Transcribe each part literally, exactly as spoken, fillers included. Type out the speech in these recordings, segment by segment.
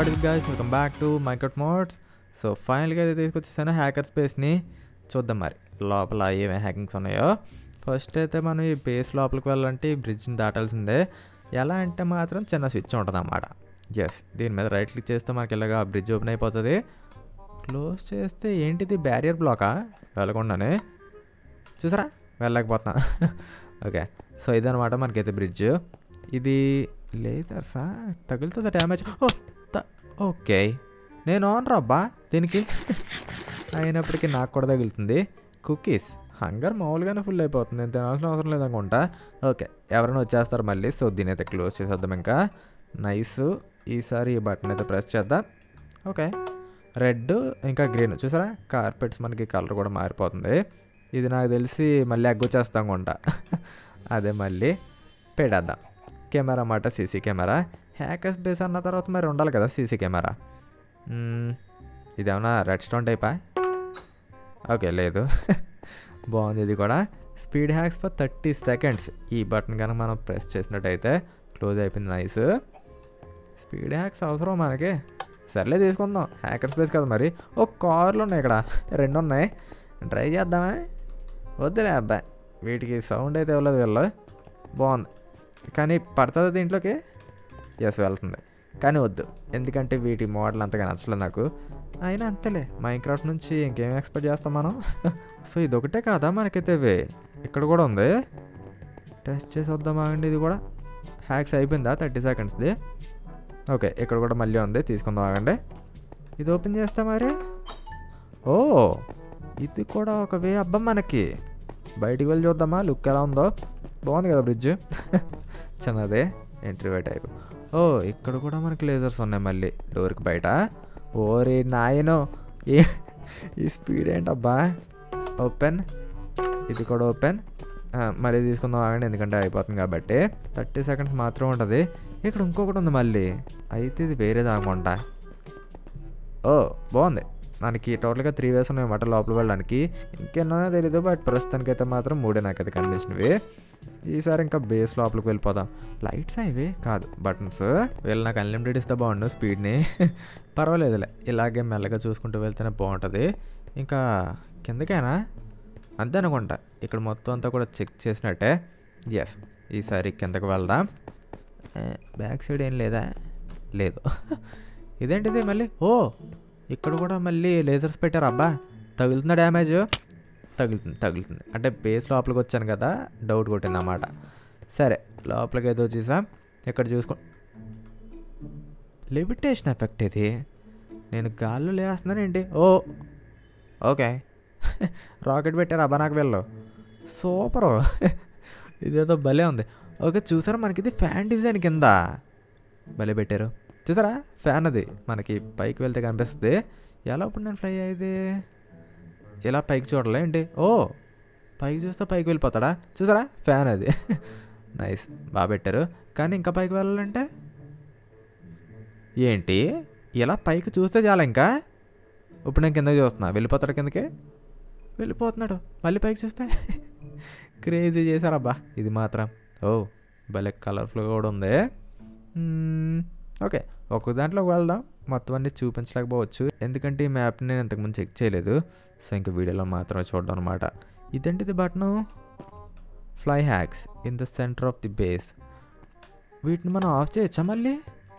What is guys, welcome back to microt mods. So ఫైనల్గా అయితే తీసుకొచ్చేసాను hacker స్పేస్ని. చూద్దాం మరి లోపల ఏమేమి హ్యాకింగ్స్ ఉన్నాయో. ఫస్ట్ అయితే మనం ఈ బేస్ లోపలికి వెళ్ళాలంటే ఈ బ్రిడ్జ్ని దాటాల్సిందే. ఎలా అంటే మాత్రం చిన్న స్విచ్ ఉంటుంది అన్నమాట. ఎస్, దీని మీద రైట్ క్లిక్ చేస్తే మనకి ఇలాగా బ్రిడ్జ్ ఓపెన్ అయిపోతుంది. క్లోజ్ చేస్తే ఏంటిది బ్యారియర్ బ్లాకా? వెళ్ళకుండానే చూసారా, వెళ్ళలేకపోతున్నా. ఓకే, సో ఇదనమాట మనకైతే బ్రిడ్జ్. ఇది లేజర్సా? తగులుతుందా డ్యామేజ్? ఓ ఓకే, నేను ఆన్ రబ్బా దీనికి. అయినప్పటికీ నాకు కూడా తగులుతుంది. కుకీస్ హంగర్ మామూలుగానే ఫుల్ అయిపోతుంది, నేను తినాల్సిన అవసరం లేదనుకుంటా. ఓకే, ఎవరైనా వచ్చేస్తారు మళ్ళీ. సో దీని అయితే క్లోజ్ చేసేద్దాం. ఇంకా నైస్. ఈసారి ఈ బటన్ అయితే ప్రెస్ చేద్దాం. ఓకే, రెడ్ ఇంకా గ్రీన్ చూసారా, కార్పెట్స్ మనకి కలర్ కూడా మారిపోతుంది. ఇది నాకు తెలిసి మళ్ళీ అగ్గొచ్చేస్తాం కొంటా. అదే మళ్ళీ పెడేద్దాం. కెమెరా అన్నమాట, సీసీ కెమెరా. హ్యాకర్స్ బేస్ అన్న తర్వాత మరి ఉండాలి కదా సీసీ కెమెరా. ఇదేమన్నా రెడ్ స్టోన్ టైపా? ఓకే, లేదు. బాగుంది ఇది కూడా. Speed hacks for thirty seconds. ఈ బటన్ కనుక మనం ప్రెస్ చేసినట్టయితే క్లోజ్ అయిపోయింది. నైస్. స్పీడ్ హ్యాక్స్ అవసరం మనకి. సర్లే తీసుకుందాం, హ్యాకర్ స్పేస్ కదా మరి. ఓ కార్లు ఉన్నాయి ఇక్కడ, రెండు ఉన్నాయి. ట్రై చేద్దామా? వద్దులే అబ్బాయి, వీటికి సౌండ్ అయితే ఇవ్వలేదు వీళ్ళు. బాగుంది కానీ పడుతుంది దీంట్లోకి. ఎస్, వెళ్తుంది కానీ వద్దు, ఎందుకంటే వీటి మోడల్ అంతగా నచ్చలేదు నాకు. అయినా అంతేలే, మైన్క్రాఫ్ట్ నుంచి ఇంకేం ఎక్స్పెక్ట్ చేస్తాం మనం. సో ఇదొకటే కాదా మనకైతే, ఇక్కడ కూడా ఉంది. టెస్ట్ చేసి వద్దామా అండి. ఇది కూడా హ్యాక్స్ అయిపోయిందా థర్టీ సెకండ్స్ది? ఓకే, ఇక్కడ కూడా మళ్ళీ ఉంది, తీసుకుందాం ఆగండి. ఇది ఓపెన్ చేస్తా మరి. ఓ, ఇది కూడా ఒక వే అబ్బా మనకి. బయటికి వెళ్ళి చూద్దామా లుక్ ఎలా ఉందో. బాగుంది కదా బ్రిడ్జ్. చిన్నదే ఎంట్రీ వే టైప్. ఓ, ఇక్కడ కూడా మనకి లేజర్స్ ఉన్నాయి మళ్ళీ డోర్కి బయట. ఓరే నాయనో, ఏ ఈ స్పీడ్ ఏంటబ్బా. ఓపెన్, ఇది కూడా ఓపెన్. మళ్ళీ తీసుకుందాం ఆగండి, ఎందుకంటే అయిపోతుంది కాబట్టి. థర్టీ సెకండ్స్ మాత్రం ఉంటుంది. ఇక్కడ ఇంకొకటి ఉంది మళ్ళీ, అయితే ఇది వేరేది అనుకుంటా. ఓ బాగుంది, మనకి టోటల్గా త్రీ వేస్ ఉన్నాయన్నమాట లోపల వెళ్ళడానికి. ఇంకేనా తెలీదు, బట్ ప్రస్తుతానికైతే మాత్రం మూడే నాకైతే కనిపించినవి. ఈసారి ఇంకా బేస్ లోపలికి వెళ్ళిపోదాం. లైట్స్ ఇవి కాదు, బటన్స్. వీళ్ళు నాకు అన్లిమిటెడ్ ఇస్తే బాగుండు స్పీడ్ని. పర్వాలేదులే, ఇలాగే మెల్లగా చూసుకుంటూ వెళ్తేనే బాగుంటుంది. ఇంకా కిందకైనా అంతే అనుకుంటా. ఇక్కడ మొత్తం అంతా కూడా చెక్ చేసినట్టే. ఎస్, ఈసారి కిందకు వెళ్దాం. బ్యాక్ సైడ్ ఏం లేదా? లేదు. ఇదేంటిది మళ్ళీ? ఓ, ఇక్కడ కూడా మళ్ళీ లేజర్స్ పెట్టారు అబ్బా. తగులుతుందా డ్యామేజ్? తగులుతుంది తగులుతుంది అంటే బేస్ లోపలికి వచ్చాను కదా, డౌట్ కొట్టింది అన్నమాట. సరే, లోపలికి అయితే వచ్చేసాం. ఇక్కడ చూసుకో, లిమిటేషన్ ఎఫెక్ట్ ఇది. నేను గాల్లో లేస్తున్నాను ఏంటి? ఓ ఓకే, రాకెట్ పెట్టారు అబ్బా నాకు వీళ్ళు. సూపరు. ఇదేదో భలే ఉంది. ఓకే, చూసారా మనకి ఇది ఫ్యాన్ డిజైన్ కింద భలే పెట్టారు. చూసారా ఫ్యాన్, అది మనకి పైకి వెళ్తే కనిపిస్తుంది. ఎలా ఇప్పుడు నేను ఫ్లై అయ్యేది? ఇలా పైకి చూడాలి ఏంటి? ఓ, పైకి చూస్తే పైకి వెళ్ళిపోతాడా? చూసారా ఫ్యాన్ అది. నైస్, బాగా పెట్టారు. కానీ ఇంకా పైకి వెళ్ళాలంటే ఏంటి? ఇలా పైకి చూస్తే చాలా. ఇంకా ఇప్పుడు నేను కిందకి చూస్తున్నా, వెళ్ళిపోతాడు కిందకి, వెళ్ళిపోతున్నాడు. మళ్ళీ పైకి చూస్తే క్రేజీ చేశారబ్బా ఇది మాత్రం. ఓ, భలే కలర్ఫుల్గా కూడా ఉంది. ఓకే, ఒక దాంట్లోకి వెళ్దాం. మొత్తం అన్నీ చూపించలేకపోవచ్చు, ఎందుకంటే ఈ మ్యాప్ని నేను ఇంతకుముందు చెక్ చేయలేదు. సో ఇంకా వీడియోలో మాత్రమే చూడడం అనమాట. ఇదేంటిది button? Fly hacks in the centre of the base. వీటిని మనం ఆఫ్ చేయొచ్చా మళ్ళీ?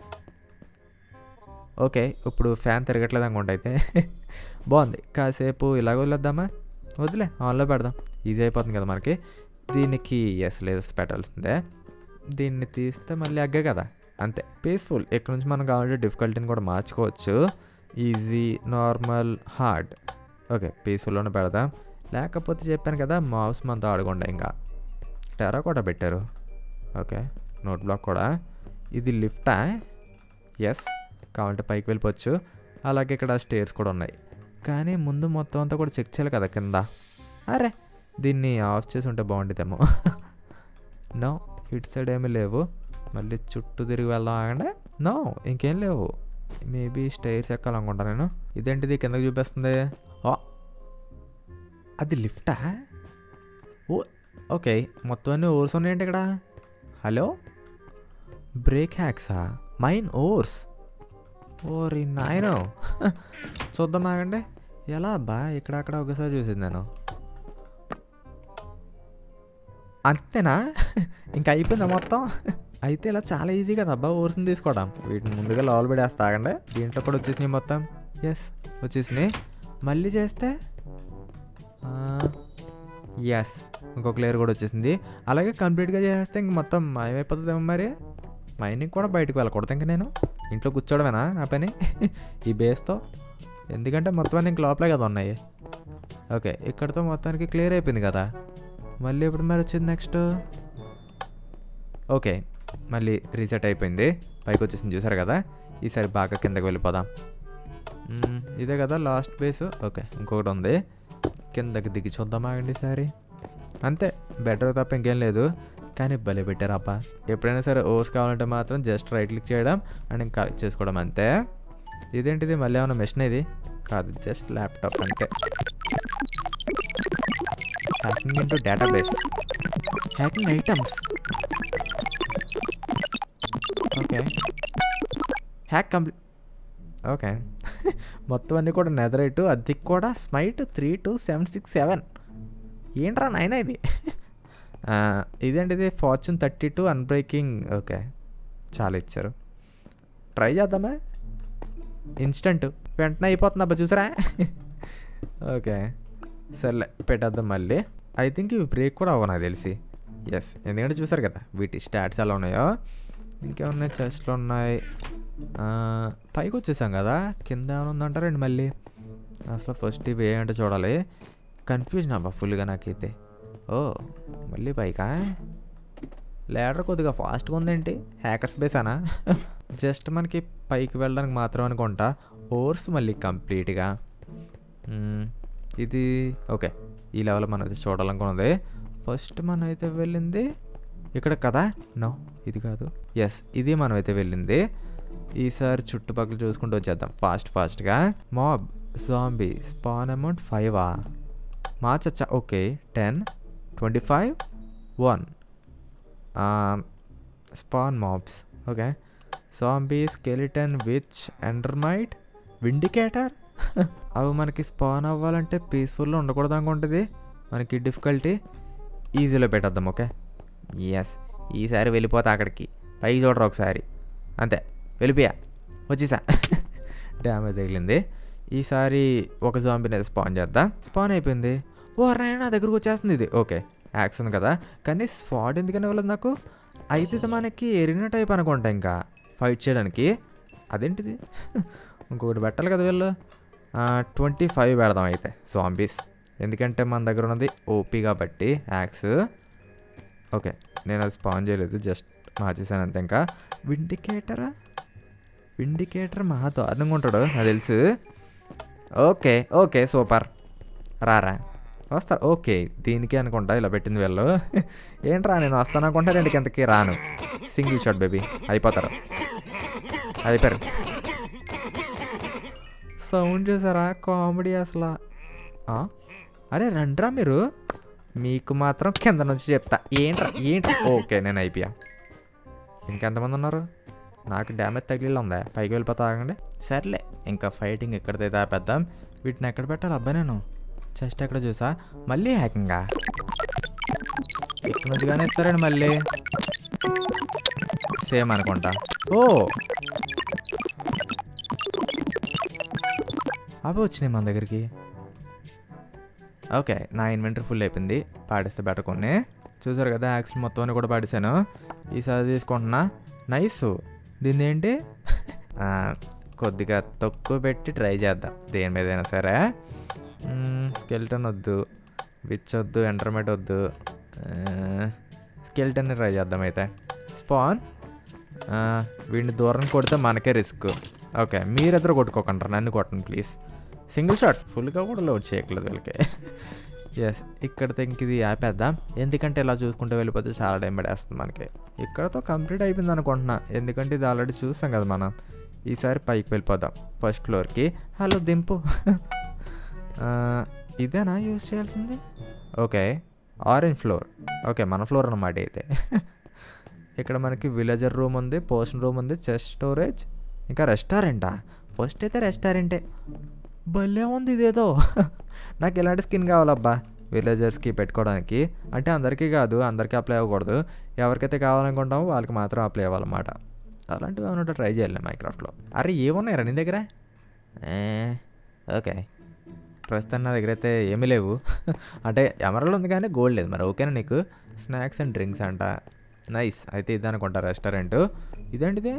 ఓకే, ఇప్పుడు ఫ్యాన్ తిరగట్లేదు అనుకుంటా అయితే. బాగుంది, కాసేపు ఇలాగ వదిలేద్దామా? వదిలే, ఆన్లో పెడదాం, ఈజీ అయిపోతుంది కదా మనకి. దీనికి ఎస్ లేజర్స్ పెట్టాల్సిందే. దీన్ని తీస్తే మళ్ళీ అగ్గే కదా, అంతే. పీస్ఫుల్. ఇక్కడ నుంచి మనం కావాలంటే డిఫికల్టీని కూడా మార్చుకోవచ్చు. Easy, normal, hard. ఓకే, పీస్ఫుల్లోనే పెడదాం. లేకపోతే చెప్పాను కదా, మౌస్ మనతో ఆడుకోండి. ఇంకా టెరా కూడా పెట్టారు. ఓకే, నోట్ బ్లాక్ కూడా. ఇది లిఫ్టా? ఎస్, కావాలంటే పైకి వెళ్ళిపోవచ్చు. అలాగే ఇక్కడ స్టేర్స్ కూడా ఉన్నాయి. కానీ ముందు మొత్తం అంతా కూడా చెక్ చేయాలి కదా కింద. అరే, దీన్ని ఆఫ్ చేసి ఉంటే బాగుంటుందేమో. నో, ఇటు సైడ్ ఏమీ లేవు. మళ్ళీ చుట్టూ తిరిగి వెళ్దాం ఆగండి. నో, ఇంకేం లేవు. మేబీ స్టైర్స్ ఎక్కాలనుకుంటా నేను. ఇదేంటిది కిందకి చూపిస్తుంది? ఓ, అది లిఫ్టా? ఓ ఓకే, మొత్తం అన్నీ ఓర్స్ ఉన్నాయండి ఇక్కడ. హలో, బ్రేక్ హ్యాక్సా? Mine ores? ఓరి నాయనో చూద్దాం ఆగండి. ఎలా అబ్బా ఇక్కడ అక్కడ ఒకసారి చూసింది నేను. అంతేనా ఇంకా అయిపోయిందా మొత్తం? అయితే ఇలా చాలా ఈజీ కదా అబ్బా ఓర్స్ని తీసుకోవడం. వీటిని ముందుగా లోపల పెడేస్తా ఆగండి. దీంట్లో కూడా వచ్చేసినాయి మొత్తం. ఎస్ వచ్చేసినాయి. మళ్ళీ చేస్తే ఎస్ ఇంకొక లేయర్ కూడా వచ్చేసింది. అలాగే కంప్లీట్గా చేసేస్తే ఇంక మొత్తం ఏమైపోతుందేమో మరి. మైనింగ్ కూడా బయటకు వెళ్ళకూడదు ఇంకా. నేను ఇంట్లో కూర్చోవడమేనా నా పని ఈ బేస్తో? ఎందుకంటే మొత్తం అన్నీ ఇంక లోపలే కదా ఉన్నాయి. ఓకే ఇక్కడతో మొత్తానికి క్లియర్ అయిపోయింది కదా. మళ్ళీ ఎప్పుడు మరి వచ్చింది నెక్స్ట్? ఓకే మళ్ళీ రీసెట్ అయిపోయింది. పైకి వచ్చేసింది చూసారు కదా. ఈసారి బాగా కిందకి వెళ్ళిపోదాం. ఇదే కదా లాస్ట్ బేస్. ఓకే ఇంకొకటి ఉంది, కిందకి దిగి చూద్దాం ఆగండి ఈసారి. అంతే బెటర్ తప్ప ఇంకేం లేదు. కానీ భలే పెట్టారు అబ్బా. ఎప్పుడైనా సరే ఓర్స్ కావాలంటే మాత్రం జస్ట్ రైట్ క్లిక్ చేయడం అండ్ ఇంకా కలెక్ట్ చేసుకోవడం అంతే. ఇదేంటిది మళ్ళీ ఏమైనా మెషిన్? ఇది కాదు జస్ట్ ల్యాప్టాప్ అంతే. Hacking into database, hacking items. Okay hack complete. Okay మొత్తం అన్నీ కూడా నెదరైట్, అది కూడా smite three two seven six seven. ఏంట్రా నాయన ఇది? ఇదేంటిది fortune thirty two unbreaking. Okay చాలా ఇచ్చారు. ట్రై చేద్దామా? ఇన్స్టెంట్ వెంటనే అయిపోతుంది అబ్బా చూసారా. ఓకే సర్లే పెట్టేద్దాం మళ్ళీ. ఐ థింక్ ఇవి బ్రేక్ కూడా అవ్వ నాకు తెలిసి. ఎస్ ఎందుకంటే చూసారు కదా వీటి స్టాట్స్ ఎలా ఉన్నాయో. ఇంకేమున్నాయి? చెస్ట్లు ఉన్నాయి. పైకి వచ్చేసాం కదా, కింద ఏమైనా ఉందంటారండి మళ్ళీ. అసలు ఫస్ట్ ఇవి ఏంటో చూడాలి. కన్ఫ్యూజన్ అబ్బా ఫుల్గా నాకైతే. ఓ మళ్ళీ పైకా? లేడర్ కొద్దిగా ఫాస్ట్గా ఉందేంటి? హ్యాకర్స్ బేసానా? జస్ట్ మనకి పైకి వెళ్ళడానికి మాత్రం అనుకుంటా. ఓర్స్ మళ్ళీ కంప్లీట్గా ఇది. ఓకే ఈ లెవెల్ మనం అయితే చూడాలనుకున్నది. ఫస్ట్ మనం అయితే వెళ్ళింది ఇక్కడ కదా. నో ఇది కాదు. ఎస్ ఇది మనం అయితే వెళ్ళింది. ఈసారి చుట్టుపక్కల చూసుకుంటూ వచ్చేద్దాం ఫాస్ట్ ఫాస్ట్గా. మాబ్ జాంబీ స్పాన్ అమౌంట్ ఫైవా మార్చచ్చా? Okay ten twenty five one spawn mobs. Okay zombie skeleton witch endermite vindicator. అవి మనకి స్పాన్ అవ్వాలంటే పీస్ఫుల్లో ఉండకూడదు అనుకుంటుంది. మనకి డిఫికల్టీ ఈజీలో పెట్టేద్దాం. ఓకే ఎస్ ఈసారి వెళ్ళిపోతా అక్కడికి. పైకి చూడరు ఒకసారి అంతే. వెళ్ళిపోయా వచ్చేసా. డ్యామేజ్ తగిలింది. ఈసారి ఒక జాంబీని అయితే స్పాన్ చేద్దాం. స్పాన్ అయిపోయింది. ఓ రాయన నా దగ్గరకు వచ్చేస్తుంది ఇది. ఓకే యాక్స్ ఉంది కదా, కానీ స్పాట్ ఎందుకని ఇవ్వలేదు నాకు. అయితే మనకి ఎరిన టైప్ అనుకుంటా ఇంకా ఫైట్ చేయడానికి. అదేంటిది ఇంకొకటి పెట్టాలి కదా వీళ్ళు. ట్వంటీ ఫైవ్ పెడదాం అయితే జాంబీస్, ఎందుకంటే మన దగ్గర ఉన్నది ఓపీ కాబట్టి యాక్స్. ఓకే నేను అది స్పాన్ చేయలేదు, జస్ట్ మార్చేసాను అంతే. ఇంకా విండికేటరా? విండికేటర్ మహా దారుణంగా ఉంటాడు నాకు తెలుసు. ఓకే ఓకే సూపర్ రారా వస్తారు. ఓకే దీనికి అనుకుంటా ఇలా పెట్టింది వీళ్ళు. ఏంట్రా నేను వస్తాను అనుకుంటా, రెండుకి ఎంతకి రాను. సింగిల్ షాట్ బేబీ అయిపోతారు. అయిపోయారు. సౌండ్ చేశారా? కామెడీ అసలు. అరే రండ్రా మీరు, మీకు మాత్రం కింద నుంచి చెప్తా. ఏంట్రా ఏంట్రా? ఓకే నేను అయిపోయా. ఇంకెంతమంది ఉన్నారు? నాకు డ్యామేజ్ తగిలిలా ఉందా? పైకి వెళ్ళిపోతా ఆగండి. సర్లే ఇంకా ఫైటింగ్ ఎక్కడిదైతే ఆపేద్దాం. వీటిని ఎక్కడ పెట్టాలి అబ్బాయి నేను? జస్ట్ ఎక్కడ చూసా. మళ్ళీ హ్యాకింగా? ఇక్కడ నుంచిగానే ఇస్తారండి మళ్ళీ. సేమ్ అనుకుంటా. ఓ అవి వచ్చినాయి మన దగ్గరికి. ఓకే నా ఇన్వెంటరీ ఫుల్ అయిపోయింది. పాడిస్తే బెటర్ కొన్ని. చూసారు కదా యాక్సిల్ మొత్తం కూడా పాడేశాను. ఈసారి తీసుకుంటున్నా. నైస్. దీన్ని ఏంటి కొద్దిగా తక్కువ పెట్టి ట్రై చేద్దాం దేని మీదైనా సరే. స్కెల్టన్ వద్దు, విచ్ వద్దు, ఎంటర్మేట్ వద్దు, స్కెల్టన్ ట్రై చేద్దాం అయితే. స్పాన్ వీడిని దూరం కొడితే మనకే రిస్క్. ఓకే మీరిద్దరు కొట్టుకోకంటారు, నన్ను కొట్టండి ప్లీజ్. సింగిల్ షాట్ ఫుల్గా కూడా లోడ్ చేయట్లేదు వీళ్ళకి. ఎస్ ఇక్కడితో ఇంక ఇది ఆపేద్దాం, ఎందుకంటే ఇలా చూసుకుంటూ వెళ్ళిపోతే చాలా టైం పడేస్తుంది మనకి. ఇక్కడతో కంప్లీట్ అయిపోయింది అనుకుంటున్నా, ఎందుకంటే ఇది ఆల్రెడీ చూస్తాం కదా మనం. ఈసారి పైకి వెళ్ళిపోదాం ఫస్ట్ ఫ్లోర్కి. హలో దింపు. ఇదేనా యూజ్ చేయాల్సింది? Okay orange floor. ఓకే మన ఫ్లోర్ అన్నమాట అయితే. ఇక్కడ మనకి విలేజర్ రూమ్ ఉంది, పోర్షన్ రూమ్ ఉంది, చెస్ట్ స్టోరేజ్, ఇంకా రెస్టారెంటా? ఫస్ట్ అయితే రెస్టారెంటే. భలే ఉంది ఇదేదో. నాకు ఇలాంటి స్కిన్ కావాలబ్బా విలేజర్స్కి పెట్టుకోవడానికి. అంటే అందరికీ కాదు, అందరికీ అప్లై అవ్వకూడదు. ఎవరికైతే కావాలనుకుంటామో వాళ్ళకి మాత్రం అప్లై అవ్వాలన్నమాట. అలాంటివి ఏమన్నా ట్రై చేయాలి మైక్రాఫ్ట్లో. అరే ఏమున్నాయరా నీ దగ్గర? ఓకే, ప్రస్తుతం నా దగ్గర అయితే ఏమీ లేవు. అంటే ఎమరాల్డ్ ఉంది కానీ గోల్డ్ లేదు. మరి ఓకేనా నీకు? స్నాక్స్ అండ్ డ్రింక్స్ అంట. నైస్. అయితే ఇది అనుకుంటా రెస్టారెంట్. ఇదేంటిది?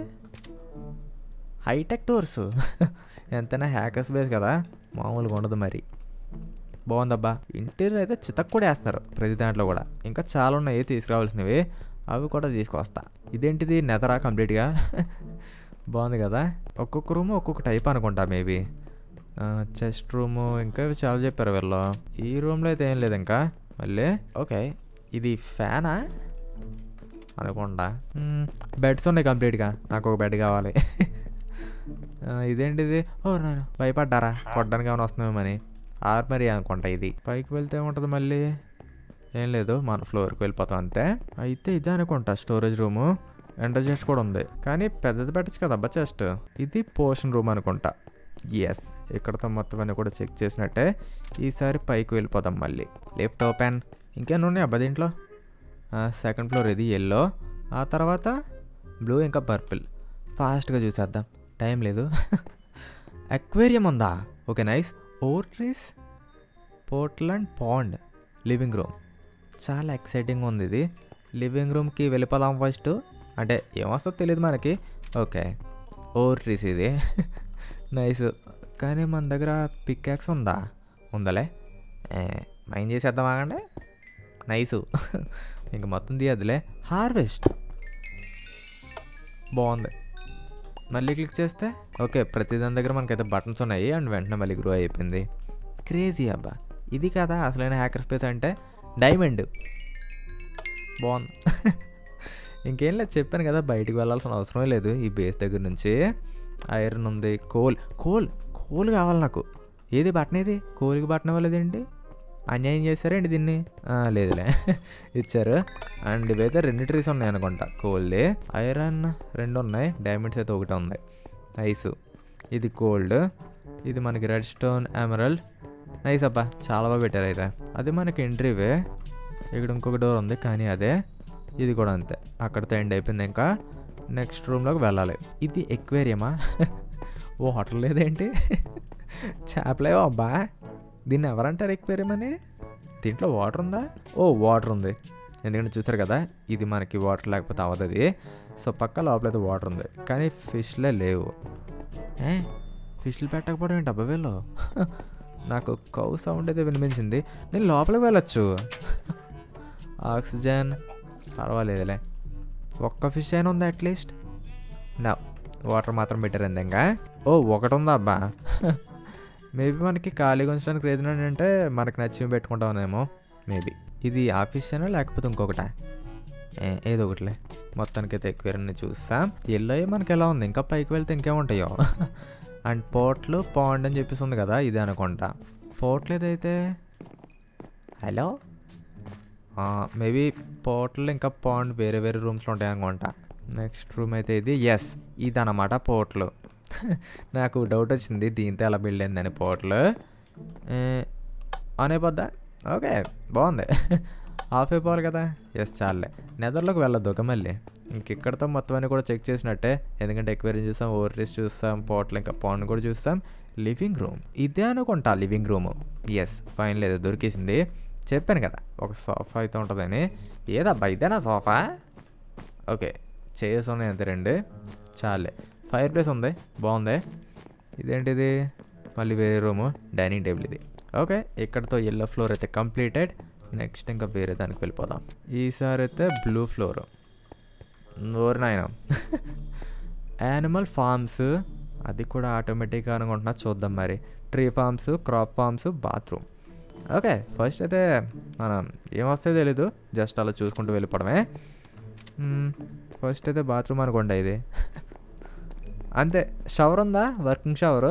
Hitech tours. ఎంతైనా హ్యాకర్స్ బేస్ కదా, మామూలుగా ఉండదు మరి. బాగుందబ్బా. ఇంటీరియర్ అయితే చితక్ కూడా వేస్తున్నారు ప్రతి దాంట్లో కూడా. ఇంకా చాలా ఉన్నాయి తీసుకురావాల్సినవి, అవి కూడా తీసుకొస్తా. ఇదేంటిది? నెదరా కంప్లీట్గా. బాగుంది కదా. ఒక్కొక్క రూమ్ ఒక్కొక్క టైప్ అనుకుంటా మేబీ. చెస్ట్ రూము ఇంకా చాలా చెప్పారు వీళ్ళు. ఈ రూమ్లో అయితే ఏం లేదు ఇంకా మళ్ళీ. ఓకే, ఇది ఫ్యానా అనుకుంటా. బెడ్స్ ఉన్నాయి కంప్లీట్గా. నాకు ఒక బెడ్ కావాలి. ఇదేంటిది? ఓ నేను భయపడ్డారా కొట్టడానికి ఏమైనా వస్తున్నామని. ఆర్మరీ అనుకుంటా ఇది. పైకి వెళ్తే ఏముంటుంది మళ్ళీ? ఏం లేదు, మన ఫ్లోర్కి వెళ్ళిపోతాం అంతే. అయితే ఇదే అనుకుంటా స్టోరేజ్ రూము. ఎంటర్ చెస్ట్ కూడా ఉంది కానీ పెద్దది పెట్టచ్చు కదా అబ్బా చెస్ట్. ఇది పోషన్ రూమ్ అనుకుంటా. ఎస్, ఇక్కడతో మొత్తం అన్నీ కూడా చెక్ చేసినట్టే. ఈసారి పైకి వెళ్ళిపోదాం మళ్ళీ. Left open. ఇంకేనా ఉన్నాయి అబ్బా దీంట్లో? సెకండ్ ఫ్లోర్ ఇది ఎల్లో, ఆ తర్వాత బ్లూ ఇంకా పర్పుల్. ఫాస్ట్గా చూసేద్దాం, టైం లేదు. అక్వేరియం ఉందా? Okay nice. Ore trees Portland pond living room. చాలా ఎక్సైటింగ్ ఉంది ఇది. లివింగ్ రూమ్కి వెళ్ళిపోదాం ఫస్ట్. అంటే ఏమొస్తుందో తెలియదు మనకి. ఓకే, ఓర్ట్రీస్ ఇది. నైస్. కానీ మన దగ్గర పిక్యాక్స్ ఉందా? ఉందలే, మైన్ చేసేద్దాం ఆగండి. నైసు. ఇంక మొత్తం తీయద్దులే. హార్వెస్ట్ బాగుంది. మళ్ళీ క్లిక్ చేస్తే ఓకే, ప్రతి దాని దగ్గర మనకైతే బటన్స్ ఉన్నాయి అండ్ వెంటనే మళ్ళీ గ్రో అయిపోయింది. క్రేజీ అబ్బా. ఇది కదా అసలైన హ్యాకర్ స్పేస్ అంటే. డైమండ్ బాగుంది. ఇంకేం లేదు, చెప్పాను కదా బయటికి వెళ్ళాల్సిన అవసరమే లేదు ఈ బేస్ దగ్గర నుంచి. ఐరన్ ఉంది, కోల్ కోల్ కోల్ కావాలి నాకు. ఏది బటన్? ఏది కోల్కి బటన్ ఇవ్వలేదేంటి? అన్యాయం చేశారేంటి దీన్ని? లేదులే, ఇచ్చారు. అండ్ ఇవైతే రెండు ట్రీస్ ఉన్నాయి అనుకుంటా కోల్ది. ఐరన్ రెండు ఉన్నాయి, డైమండ్స్ అయితే ఒకటే ఉంది. నైస్. ఇది గోల్డ్, ఇది మనకి రెడ్ స్టోన్ ఎమరల్డ్. నైస్ అబ్బా, చాలా బాగా పెట్టారు అయితే. అది మనకి ఎంట్రీవే. ఇక్కడ ఇంకొక డోర్ ఉంది కానీ అదే. ఇది కూడా అంతే, అక్కడితో ఎండ్ అయిపోయింది. ఇంకా నెక్స్ట్ రూమ్లోకి వెళ్ళాలి. ఇది ఎక్వేరియమా? ఓ హోటల్ లేదేంటి? చేపలేవో అబ్బా. దీన్ని ఎవరంటారు ఎక్వేరియం అని? దీంట్లో వాటర్ ఉందా? ఓ వాటర్ ఉంది, ఎందుకంటే చూసారు కదా ఇది మనకి వాటర్ లేకపోతే అవ్వదు. సో పక్క లోపలైతే వాటర్ ఉంది కానీ ఫిష్లే లేవు. ఏ ఫిష్లు పెట్టకపోవడం ఏంటి అబ్బా వీళ్ళు? నాకు కౌ సౌండ్ అయితే వినిపించింది. నేను లోపలికి వెళ్ళొచ్చు. ఆక్సిజన్ పర్వాలేదులే. ఒక్క ఫిష్ అయినా ఉందా అట్లీస్ట్? నా వాటర్ మాత్రం పెట్టారు ఇంకా. ఓ ఒకటి ఉందా అబ్బా. మేబీ మనకి ఖాళీగా ఉంచడానికి రీజన్ ఏంటంటే మనకి నచ్చి పెట్టుకుంటామేమో మేబీ. ఇది ఆ ఫిష్ అయినా లేకపోతే ఇంకొకటా? ఏదో ఒకటిలే. మొత్తానికైతే ఎక్వేరియాన్ని చూస్తాం. ఎల్లో మనకి ఎలా ఉంది, ఇంకా పైకి వెళ్తే ఇంకేముంటాయో. అండ్ పోర్ట్లు పాండ్ అని చెప్పేసి ఉంది కదా, ఇదే అనుకుంటా. పోర్ట్లు ఏదైతే హలో మేబీ పోర్ట్లు ఇంకా పాండ్ వేరే వేరే రూమ్స్లో ఉంటాయి అనుకుంటా. నెక్స్ట్ రూమ్ అయితే ఇది. ఎస్, ఇది అన్నమాట పోర్ట్లు. నాకు డౌట్ వచ్చింది దీంతో ఎలా బిల్డ్ అయిందని. పోర్ట్లు అనేపోద్దా? ఓకే బాగుంది. ఆఫ్ అయిపోవాలి కదా. ఎస్ చాలే, నెదర్లోకి వెళ్ళొద్దు ఒక మళ్ళీ. ఇంకెక్కడితో మొత్తం అన్నీ కూడా చెక్ చేసినట్టే, ఎందుకంటే ఎక్వేరియం చూస్తాం, ఓవర్రీస్ చూస్తాం, పోర్ట్లు ఇంకా పాండ్ కూడా చూస్తాం. లివింగ్ రూమ్ ఇదే అనుకుంటా లివింగ్ రూమ్. ఎస్ ఫైన్, లేదు దొరికేసింది. చెప్పాను కదా ఒక సోఫా అయితే ఉంటుందని. ఏదబ్బా ఇదేనా సోఫా? ఓకే, చైర్స్ ఉన్నాయి అంతే రెండు, చాలే. ఫైర్ ప్లేస్ ఉంది, బాగుంది. ఇదేంటిది? మళ్ళీ వేరే రూము, డైనింగ్ టేబుల్ ఇది. ఓకే, ఇక్కడతో ఎల్లో ఫ్లోర్ అయితే కంప్లీటెడ్. నెక్స్ట్ ఇంకా వేరే దానికి వెళ్ళిపోదాం. ఈసారి అయితే బ్లూ ఫ్లోర్. నోరు నాయన. యానిమల్ ఫార్మ్స్, అది కూడా ఆటోమేటిక్గా అనుకుంటున్నా, చూద్దాం మరి. Tree farms, crop farms, bathroom. Okay, first అయితే మనం ఏమొస్తాయో తెలీదు, జస్ట్ అలా చూసుకుంటూ వెళ్ళిపోవడమే. ఫస్ట్ అయితే బాత్రూమ్ అనుకోండి ఇది. అంతే. షవర్ ఉందా? వర్కింగ్ షవరు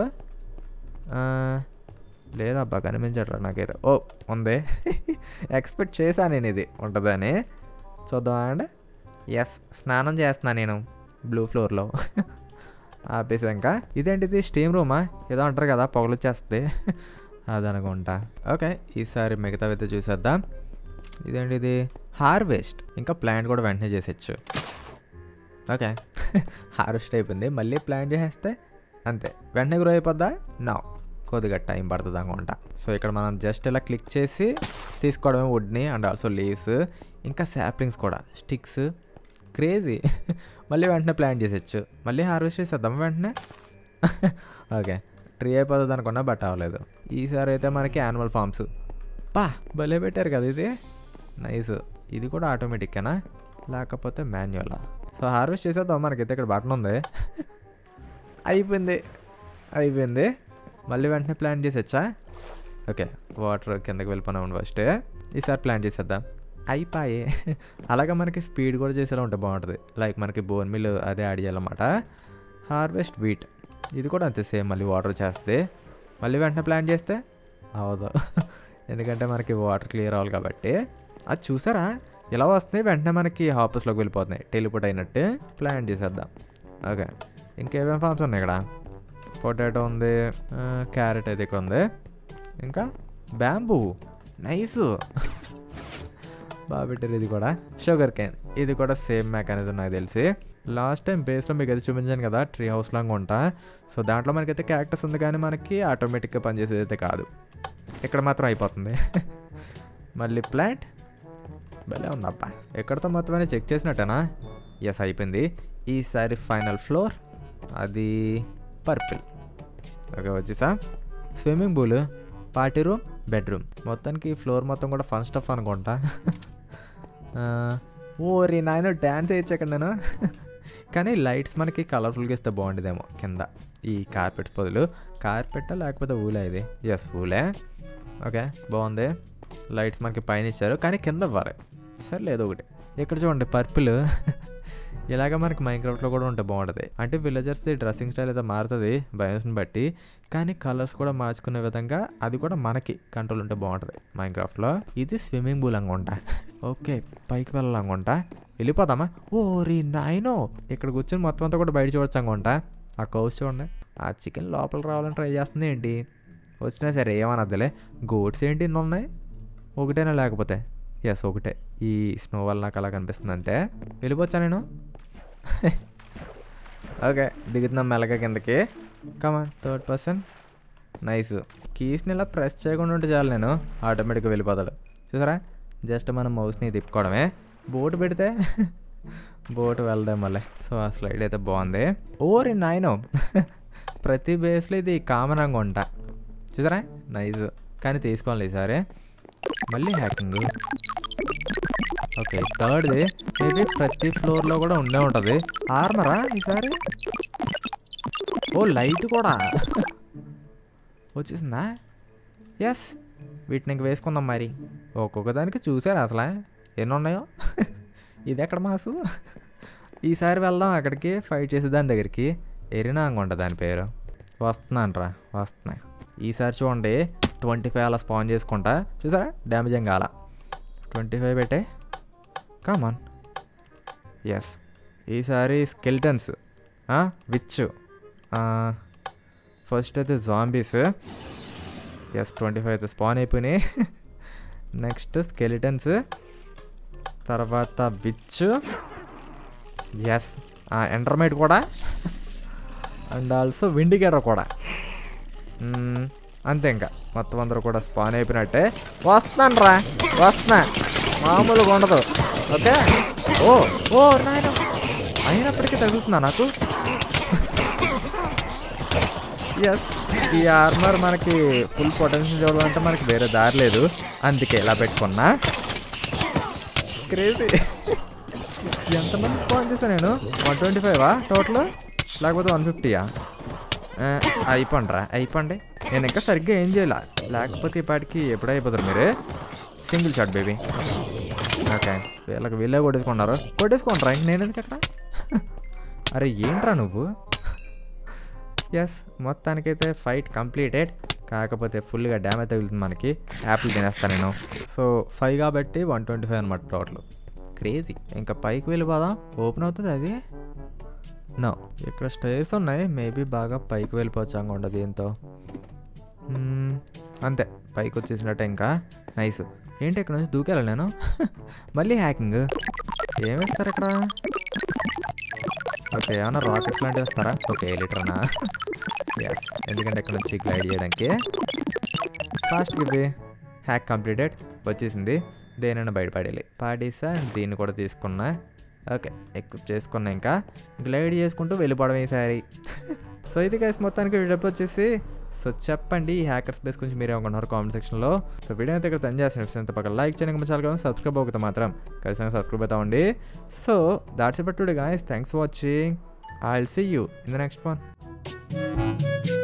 లేదబ్బా, కనిపించట్రా నాకైతే. ఓ ఉంది. ఎక్స్పెక్ట్ చేశాను నేను ఇది ఉంటుందని. చూద్దాం అండి. ఎస్, స్నానం చేస్తున్నాను నేను బ్లూ ఫ్లోర్లో. ఆపేసా ఇంకా. ఇదేంటిది స్టీమ్ రూమా ఏదో అంటారు కదా పొగలు వచ్చేస్తుంది అదనుకుంటా. ఓకే ఈసారి మిగతావైతే చూసేద్దాం. ఇదేంటి ఇది హార్వెస్ట్, ఇంకా ప్లాంట్ కూడా వెంటనే చేసేయచ్చు. ఓకే హార్వెస్ట్ అయిపోయింది, మళ్ళీ ప్లాంట్ చేసేస్తే అంతే వెంటనే గ్రో అయిపోద్దా? నా కొద్దిగా టైం పడుతుంది అనుకుంటా. సో ఇక్కడ మనం జస్ట్ ఇలా క్లిక్ చేసి తీసుకోవడమే వుడ్ని అండ్ ఆల్సో లీవ్స్, ఇంకా శాప్లింగ్స్ కూడా, స్టిక్స్. క్రేజీ మళ్ళీ వెంటనే ప్లాంట్ చేసేయచ్చు, మళ్ళీ హార్వెస్ట్ చేసేద్దాం వెంటనే. ఓకే ట్రీ అయిపోతుంది అనుకున్నా బట్ అవ్వలేదు. ఈసారి అయితే మనకి యానిమల్ ఫార్మ్స్ పా భలే పెట్టారు కదా ఇది, నైస్. ఇది కూడా ఆటోమేటిక్కేనా లేకపోతే మాన్యువలా? సో హార్వెస్ట్ చేసేద్దాం, మనకైతే ఇక్కడ బటన్ ఉంది. అయిపోయింది అయిపోయింది మళ్ళీ వెంటనే ప్లాంట్ చేసేచ్చా? ఓకే వాటర్ కిందకి వెళ్ళిపోయినాము ఫస్ట్, ఈసారి ప్లాంట్ చేసేద్దాం. అయిపోయి అలాగే మనకి స్పీడ్ కూడా చేసేలా ఉంటే బాగుంటుంది. లైక్ మనకి బోన్ మిల్ అదే యాడ్ చేయాలన్నమాట. హార్వెస్ట్ వీట్ ఇది కూడా అంతే సేమ్, మళ్ళీ వాటర్ చేస్తే మళ్ళీ వెంటనే ప్లాంట్ చేస్తే అవదు ఎందుకంటే మనకి వాటర్ క్లియర్ అవ్వాలి కాబట్టి. అది చూసారా ఇలా వస్తుంది వెంటనే మనకి హాపస్లోకి వెళ్ళిపోతున్నాయి టెలిపోర్ట్ అయినట్టు. ప్లాంట్ చేసేద్దాం. ఓకే ఇంకేమేమి ఫార్మ్స్ ఉన్నాయి ఇక్కడ? పొటాటో ఉంది, క్యారెట్ అయితే ఇక్కడ ఉంది, ఇంకా బ్యాంబూ నైస్ బాగా పెట్టారు. ఇది కూడా షుగర్ కేన్, ఇది కూడా సేమ్ మెకానిజం నాకు తెలిసి. లాస్ట్ టైం బేస్లో మీకు అయితే చూపించాను కదా ట్రీ హౌస్ లాగా ఉంటా. సో దాంట్లో మనకైతే క్యాక్టస్ ఉంది కానీ మనకి ఆటోమేటిక్గా పనిచేసేది అయితే కాదు, ఇక్కడ మాత్రం అయిపోతుంది. మళ్ళీ ప్లాంట్ భలే ఉందబ్బా. ఎక్కడితో మొత్తం అని చెక్ చేసినట్టేనా? ఎస్ అయిపోయింది. ఈసారి ఫైనల్ ఫ్లోర్ అది పర్పుల్. ఓకే వచ్చేసా. Swimming pool, party room, bedroom, మొత్తానికి ఫ్లోర్ మొత్తం కూడా ఫన్ స్టఫ్ అనుకుంటా. ఓరి నాయన డ్యాన్స్ వేయచ్చు అక్కడ నేను. కానీ లైట్స్ మనకి కలర్ఫుల్గా ఇస్తే బాగుండేదేమో కింద ఈ కార్పెట్స్ బదులు. కార్పెట్టా లేకపోతే ఊలే ఇది? ఎస్ ఊలే. ఓకే బాగుంది. లైట్స్ మనకి పైన ఇచ్చారు కానీ కింద ఇవ్వాలి. సరే లేదు ఒకటి ఇక్కడ చూడండి పర్పుల్. ఇలాగ మనకి మైన్క్రాఫ్ట్లో కూడా ఉంటే బాగుంటుంది. అంటే విలేజర్స్ది డ్రెస్సింగ్ స్టైల్ అయితే మారుతుంది బయోస్ని బట్టి, కానీ కలర్స్ కూడా మార్చుకునే విధంగా అది కూడా మనకి కంట్రోల్ ఉంటే బాగుంటుంది మైన్క్రాఫ్ట్లో. ఇది స్విమ్మింగ్ పూల్ అనుకుంటా. ఓకే పైకి వెళ్ళాలనుకుంటా, వెళ్ళిపోదామా? ఓరి నాయనో ఇక్కడ కూర్చొని మొత్తం అంతా కూడా బయట చూడొచ్చు అనుకుంటా. ఆ కౌస్ చూడండి, ఆ చికెన్ లోపల రావాలని ట్రై చేస్తుంది ఏంటి? వచ్చినా సరే ఏమనద్దులే. గోట్స్ ఏంటి ఇన్ని ఉన్నాయి? ఒకటేనా లేకపోతే? ఎస్ ఒకటే. ఈ స్నో వల్ల నాకు అలా కనిపిస్తుంది అంతే. వెళ్ళిపోవచ్చా నేను? ఓకే దిగుతున్నాం మెల్లగా కిందకి. Come on third person nice. కీస్ని ఇలా ప్రెస్ చేయకుండా ఉంటే చాలు, నేను ఆటోమేటిక్గా వెళ్ళిపోతాడు. చూసారా జస్ట్ మనం మౌస్ని తిప్పుకోవడమే. బోట్ పెడితే బోట్ వెళ్దాం మళ్ళీ. సో ఆ స్లైడ్ అయితే బాగుంది. ఓరి నాయనో ప్రతి బేస్లో ఇది కామన్ అనుకుంటా. చూసారా నైస్. కానీ తీసుకోవాలి ఈసారి. మళ్ళీ హ్యాకింగ్. ఓకే థర్డ్ది మేబీ ప్రతి ఫ్లోర్లో కూడా ఉండే ఉంటుంది. ఆర్మరా ఈసారి? ఓ లైట్ కూడా వచ్చేసిందా? ఎస్ వీటిని ఇంక వేసుకుందాం మరి. ఒక్కొక్క దానికి చూసారు అసలు ఎన్ని ఉన్నాయో. ఇది ఎక్కడ మాసు? ఈసారి వెళ్దాం అక్కడికి ఫైట్ చేసే దాని దగ్గరికి. ఎరినా అనుకుంటా దాని పేరు. వస్తున్నానరా వస్తున్నా. ఈసారి చూడండి ట్వంటీ ఫైవ్ అలా స్పాన్ చేసుకుంటా. చూసారా డ్యామేజ్ ఏం కాల. ట్వంటీ ఫైవ్ పెట్టే కామన్. ఎస్ ఈసారి స్కెల్టన్స్ విచ్ ఫస్ట్ అయితే జాంబీస్. ఎస్ ట్వంటీ ఫైవ్ అయితే స్పాన్ అయిపోయినాయి. నెక్స్ట్ స్కెలిటన్స్, తర్వాత విచ్, ఎస్ ఎండర్మైట్ కూడా, అండ్ ఆల్సో విండికేటర్ కూడా. అంతే ఇంకా మొత్తం అందరూ కూడా స్పాన్ అయిపోయినట్టే. వస్తాను రా వస్తున్నా, మామూలుగా ఉండదు. ఓకే ఓ ఓ నాయన అయినప్పటికీ తగులుతుందా నాకు? ఎస్ ఈ ఆర్మర్ మనకి ఫుల్ పొటెన్షియల్ చూడాలంటే మనకి వేరే దారి లేదు, అందుకే ఇలా పెట్టుకున్నా. క్రేజీ. ఎంతమంది స్పాన్ చేశాను నేను? వన్ ట్వంటీ ఫైవా టోటల్ లేకపోతే వన్ ఫిఫ్టీయా? అయిపోండి రా అయిపోండి. నేను ఇంకా సరిగ్గా ఏం చేయాల, లేకపోతే ఇప్పటికి ఎప్పుడు అయిపోతారు మీరు. Single shot baby. ఓకే వీళ్ళకి వీళ్ళే కొట్టేసుకుంటారు. కొట్టేసుకుంటారా ఇంక నేను ఎందుకు అక్కడ? అరే ఏంట్రా నువ్వు? ఎస్ మొత్తానికైతే ఫైట్ కంప్లీటెడ్. కాకపోతే ఫుల్గా డ్యామేజ్ తగులుతుంది మనకి. యాపిల్ తినేస్తాను నేను. సో ఫైవ్ కాబట్టి వన్ ట్వంటీ ఫైవ్ అనమాట టోటల్. క్రేజీ. ఇంకా పైకి వెళ్ళిపోదాం. ఓపెన్ అవుతుంది అది. నో ఇక్కడ స్టేర్స్ ఉన్నాయి, మేబీ బాగా పైకి వెళ్ళిపోవచ్చు అనుకోండి దీంతో. అంతే పైకి వచ్చేసినట్టే. ఇంకా నైస్. ఏంటి ఇక్కడ నుంచి దూకెళ్ళాను నేను? మళ్ళీ హ్యాకింగ్ ఏం వేస్తారు ఇక్కడ? ఓకే ఏమన్నా రాకెట్స్ లాంటివి వేస్తారా? ఓకే లీటర్నా? ఎస్, ఎందుకంటే ఇక్కడ నుంచి గ్లైడ్ చేయడానికి. ఫాస్ట్ ఇవి హ్యాక్ కంప్లీటెడ్ వచ్చేసింది. దేనైనా బయటపడేయాలి. పాడేసా దీన్ని కూడా తీసుకున్నా. ఓకే ఎక్విప్ చేసుకున్నా. ఇంకా గ్లైడ్ చేసుకుంటూ వెళ్ళిపోవడం ఈసారి. సో ఇది గైస్ మొత్తానికి వీడియో వచ్చేసి. సో చెప్పండి ఈ హ్యాకర్స్ బేస్ గురించి మీరు ఏమనుకుంటున్నారు కామెంట్ సెక్షన్లో. సో వీడియో అయితే ఇక్కడ తను చేసిన పక్కన లైక్ చేయడానికి చాలా కదా సబ్స్క్రైబ్ అవుతా మాత్రం ఖచ్చితంగా సబ్స్క్రైబ్ అవుతామండి. So that's it today guys, thanks for watching. I will see you in the next one.